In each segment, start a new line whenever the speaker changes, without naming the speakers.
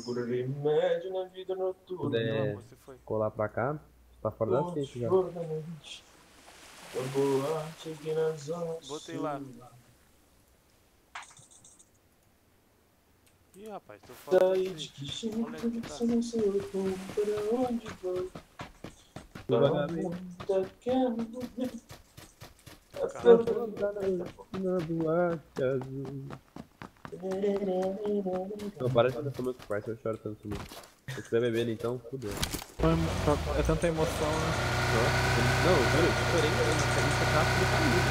procura remédio na vida
Se
noturna.
puder
Você foi.
colar pra cá, tá fora da
O
seita já.
choro da noite. A boate aqui na zona
Botei
sul.
lá. Ih, rapaz, tô fora do
Daí de
Switch.
que jeito
Olha que tá.
você não sei como para onde vou.
Devagarzinho. Na boate azul. Não, para de cantar meus pais, eu choro tanto comigo. Se estiver bebendo então, fudeu.
É tanta emoção, né?
Não, eu juro, eu chorei mesmo, a gente tá tudo caído.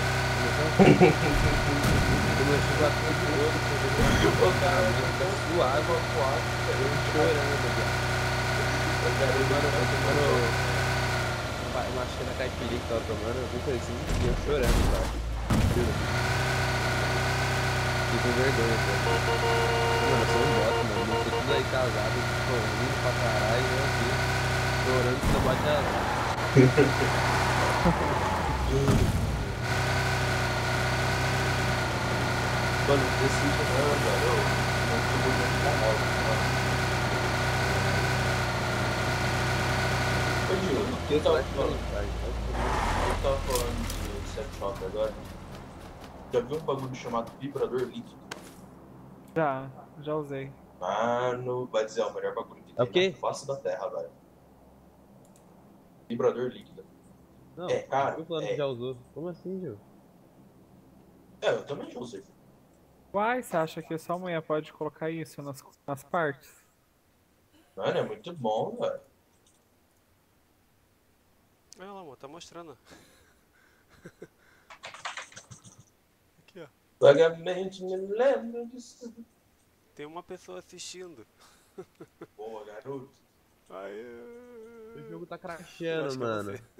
Começou a bater de olho,
O cara
tão suave, eu chorando, viado. Eu tomando uma cheira caipirinha que tava tomando, alguma coisa assim, e eu chorando, cara. Juro. Fiquei com vergonha, cara. Mano, eu sou um bosta, mano. Não sei tudo aí casado, lindo pra caralho, eu aqui, chorando que não bate a...
Mano, decide não, velho. Não tô muito famoso, mano. Ô, Gil,
Que eu
tava falando de sex shop agora. Já viu um bagulho chamado vibrador líquido?
Já usei.
Mano, vai dizer, é o melhor bagulho que
É o
tem
quê?
na face da terra, velho. Vibrador líquido.
Não,
Cara,
eu falando que já usou. Como assim, Gil?
eu também já usei.
Uai, você acha que só a mulher pode colocar isso nas partes?
Mano, é muito bom, velho.
Olha lá, amor, tá mostrando. Aqui, ó.
Vagamente me lembro disso.
Tem uma pessoa assistindo.
Boa, garoto.
Ai,
O jogo tá
eu
crashando,
acho que é
mano.
você.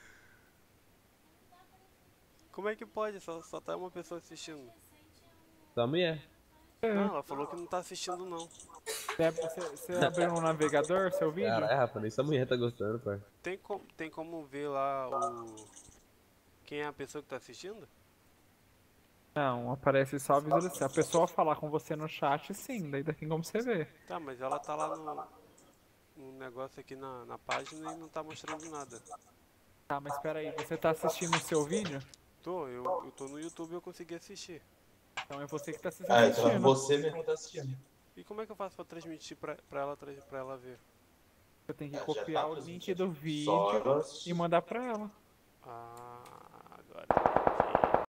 Como é que pode? Só tá uma pessoa assistindo.
Sua mulher.
Não, ela falou que não tá assistindo não.
Você abriu no navegador seu vídeo?
Caralho, Rafa, nem sua mulher tá gostando, pai.
Tem como ver lá quem é a pessoa que tá assistindo?
Não, aparece só a visualização. Se a pessoa falar com você no chat, sim, daí tem como você ver.
Tá, mas ela tá lá no negócio aqui na página e não tá mostrando nada.
Tá, mas espera aí, você tá assistindo o seu vídeo?
Eu tô no YouTube e eu consegui assistir.
Então é você que tá
Então é
assistindo.
você mesmo tá assistindo.
E como é que eu faço pra transmitir pra ela ver?
Você tem que
Já
copiar
tá
o link
transmitindo.
do vídeo
Só
e mandar pra ela.
Ah,